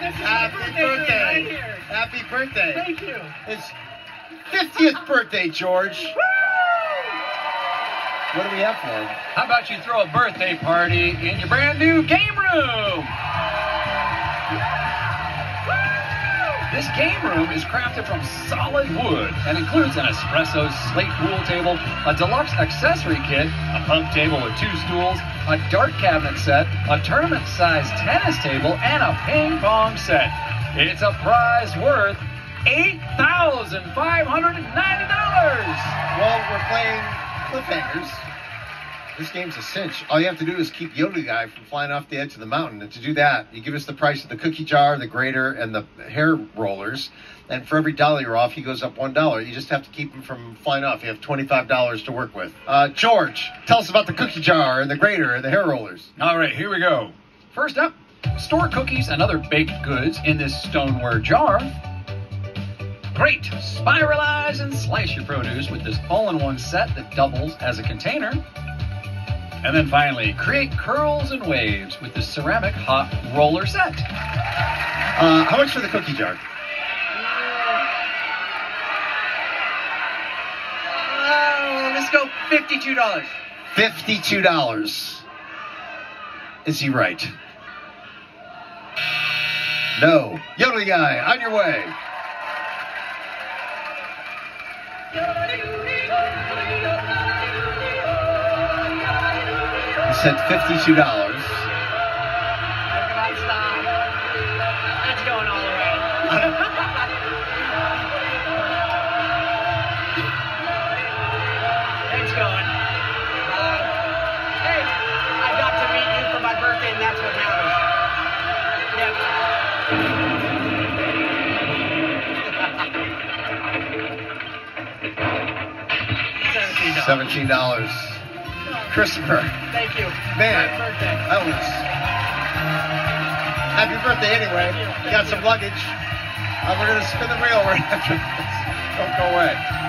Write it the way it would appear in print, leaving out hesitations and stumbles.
Happy birthday. Right here. Happy birthday. Thank you. It's 50th birthday, George. Woo! What do we have for him? How about you throw a birthday party in your brand new game room? This game room is crafted from solid wood and includes an espresso slate pool table, a deluxe accessory kit, a pump table with 2 stools, a dart cabinet set, a tournament-sized tennis table, and a ping pong set. It's a prize worth $8,590. Well, we're playing cliffhangers. This game's a cinch. All you have to do is keep Yoda Guy from flying off the edge of the mountain. And to do that, you give us the price of the cookie jar, the grater, and the hair rollers. And for every dollar you're off, he goes up $1. You just have to keep him from flying off. You have $25 to work with. George, tell us about the cookie jar and the grater and the hair rollers. All right, here we go. First up, store cookies and other baked goods in this stoneware jar. Great! Spiralize and slice your produce with this all-in-one set that doubles as a container. And then finally, create curls and waves with the ceramic hot roller set. How much for the cookie jar? Let's go $52. $52. Is he right? No. Yoda Guy, on your way. He said $52. That's going all the way. It's going. Hey, I got to meet you for my birthday, and that's what happened. Yep. $17. Christopher. Thank you. Man, Happy birthday. Elvis. Happy birthday anyway. Thank you. Got some luggage. We're going to spin the wheel right after this. Don't go away.